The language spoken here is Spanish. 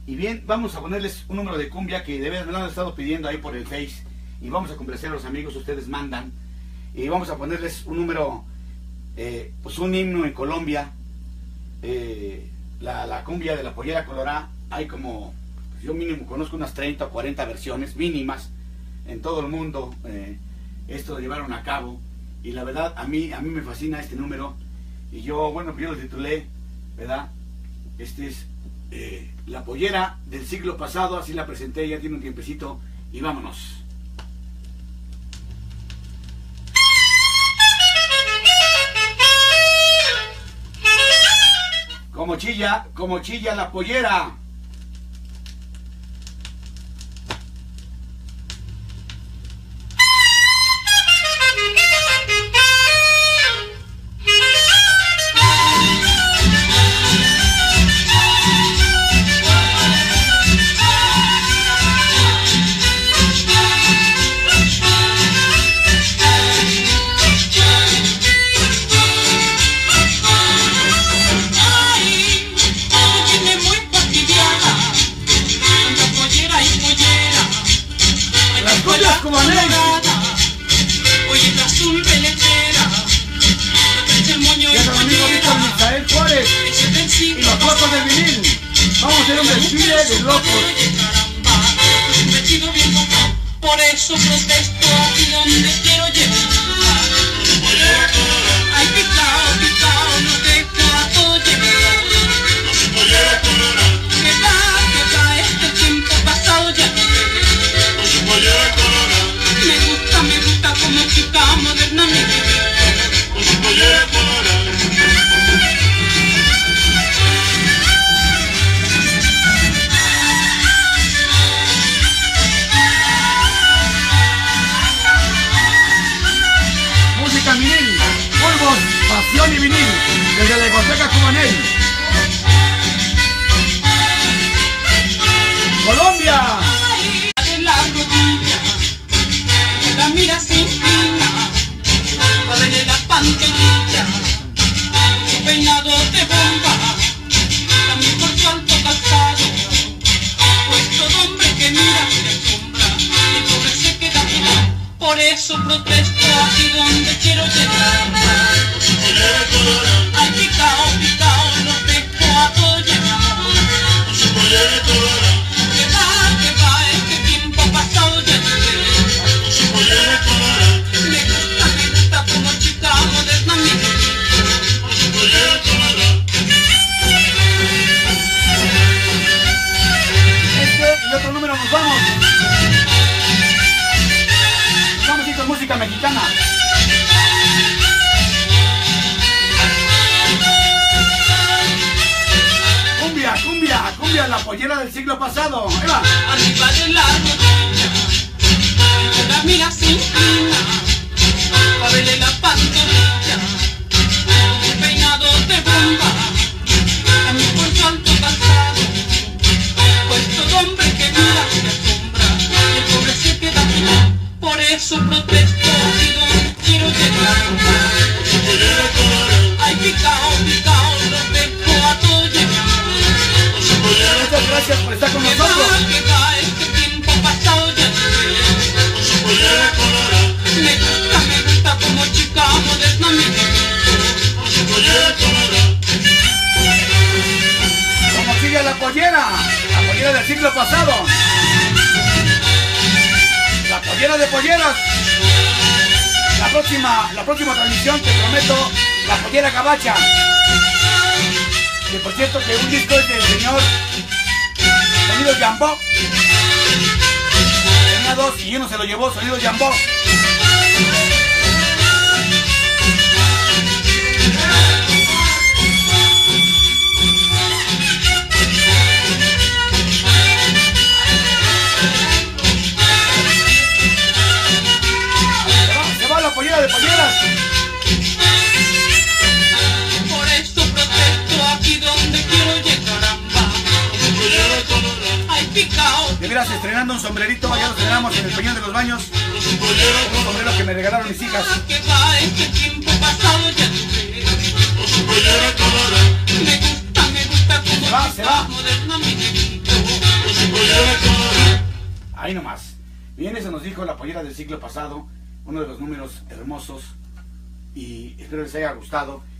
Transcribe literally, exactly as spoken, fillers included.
Y bien, vamos a ponerles un número de cumbia que de verdad me lo han estado pidiendo ahí por el Face. Y vamos a complacer a los amigos, ustedes mandan. Y vamos a ponerles un número, eh, pues un himno en Colombia. Eh, la, la cumbia de la Pollera Colorada. Hay como, yo mínimo conozco unas treinta o cuarenta versiones mínimas en todo el mundo. Eh, esto lo llevaron a cabo. Y la verdad, a mí, a mí me fascina este número. Y yo, bueno, yo lo titulé, ¿verdad? Este es eh, la pollera del siglo pasado, así la presenté, ya tiene un tiempecito. Y vámonos. Como chilla, como chilla la pollera. Oye, el azul velechera, el moño y Misael Juárez y los locos de vinil. Vamos a hacer un desfile de locos. Por eso protesto aquí donde quiero llegar. Ay, picao, picao, no dejo a todo llegar. Que va, que va, este tiempo pasado ya no ve. Me gusta, me gusta como chica moderna mi vida. Música vinil, polvos, pasión y vinil, desde la discoteca Cubanel. Colombia. La mira sin fina, pa' verle la pantorrilla, su peinado de bomba, también por su alto calzado, pues todo hombre que mira se sombra, y el pobre se queda mirado. Por eso protesto aquí donde quiero llegar. Ay, picao, picao, no dejo a todo llegar. Que va, que va, este tiempo pasado ya no sé. Me gusta, me gusta como chica moderna mi Este y otro número nos vamos. Vamos a ir con música mexicana. Cumbia, cumbia, cumbia, la pollera del siglo pasado. Ahí va. arriba de la rodilla, la mira sin fina, pa' verle la pantorrilla, un peinado de bomba, también por su alto calzado, pues todo hombre que mira se asombra, y el pobre se queda mirado. Por eso protesto aquí donde quiero llegar. Ay, picao, picao, lo dejo a todo llegar. Muchas gracias por estar con nosotros. Que va, este tiempo pasado ya no sé. Me gusta, me gusta como chica moderna mi Como sigue la pollera, la pollera del siglo pasado. La pollera de polleras. La próxima, la próxima transmisión te prometo la pollera gabacha. Que por cierto que un disco es del señor Sonido Jambó. Tenía dos y uno se lo llevó, Sonido Jambó. Se va, se va la pollera de polleras. Por eso protesto aquí donde quiero llegar. Ay, picao. De veras, estrenando un sombrerito, ya lo estrenamos en el Peñón de los Baños. Un sombrero que me regalaron mis hijas. Que va, este tiempo pasado ya no sé. Me gusta, me gusta como Se va, se va. moderna mi Ahí nomás. Bien, eso nos dijo la pollera del siglo pasado, uno de los números hermosos, y espero les haya gustado.